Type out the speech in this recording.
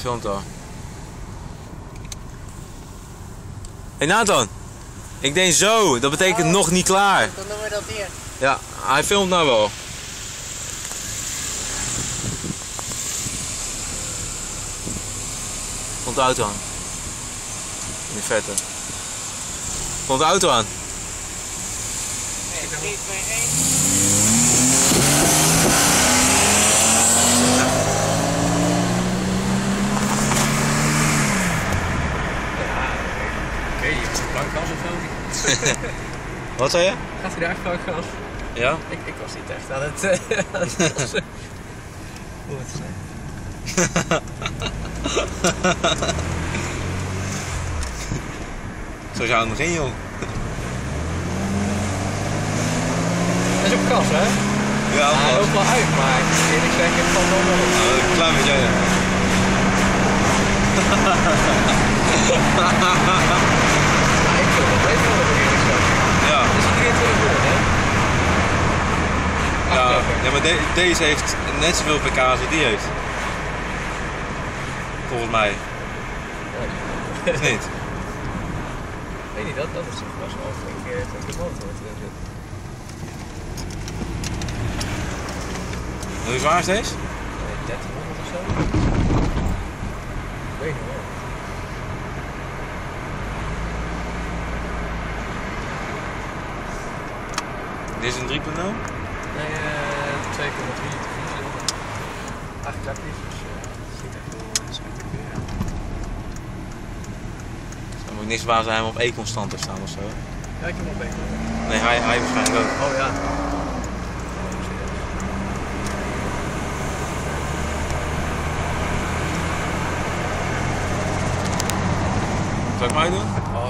filmt al. Hey Nathan, ik denk zo, dat betekent nog niet klaar. Dan doen we dat hier. Ja, hij filmt nou wel. Komt de auto aan. In de verte. Komt de auto aan. Nee, 3, 2, 1. Oké, je hebt een plank gas of zo. Wat zei je? Gaat hij daar echt plank gas? Ja? Ik was niet echt aan het lossen. Hoe het zijn. Zo zou het nog in, joh. Dat is op gas, hè? Ja, hij loopt wel uit, maar eerlijk gezegd, ik valt wel wel op. Nou, een klein beetje, ja. Ik wil het even wel eerlijk gezegd. Ja. Het is 23 woorden, hè? Ja, maar deze heeft net zoveel pk als die heeft. Volgens mij. Of niet? Weet niet, dat is toch best wel flink de motor wat erin zit. Hoe zwaar is deze? 1300 of zo? Ik weet niet hoor. Dit is een 3.0? Nee, 2,3 diesel. 8 klapjes, dus het ziet echt wel spectaculair. Dan moet niks waar zijn om op E-constant te staan of zo. Ja, ik heb hem op beter. Nee, hij waarschijnlijk ook. Oh ja. Zal ik mij doen? Oh,